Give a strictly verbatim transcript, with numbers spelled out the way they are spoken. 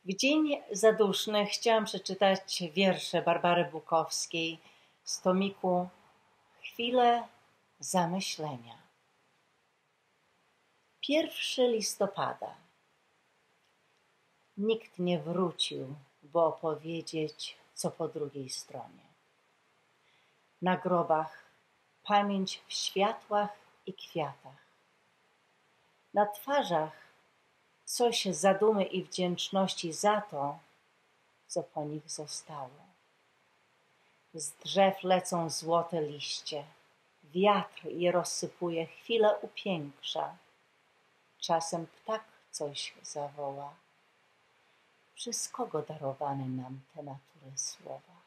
W Dzień Zaduszny chciałam przeczytać wiersze Barbary Bukowskiej z tomiku Chwile zamyślenia. Pierwszy listopada. Nikt nie wrócił, by opowiedzieć, co po drugiej stronie. Na grobach pamięć w światłach i kwiatach. Na twarzach coś zadumy i wdzięczności za to, co po nich zostało. Z drzew lecą złote liście, wiatr je rozsypuje, chwilę upiększa. Czasem ptak coś zawoła. Przez kogo darowane nam te natury słowa?